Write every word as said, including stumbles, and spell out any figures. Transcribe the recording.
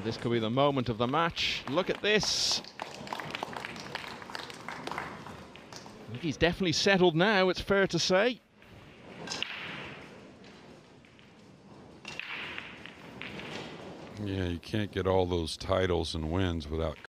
And this could be the moment of the match. Look at this. I think he's definitely settled now, it's fair to say. Yeah, you can't get all those titles and wins without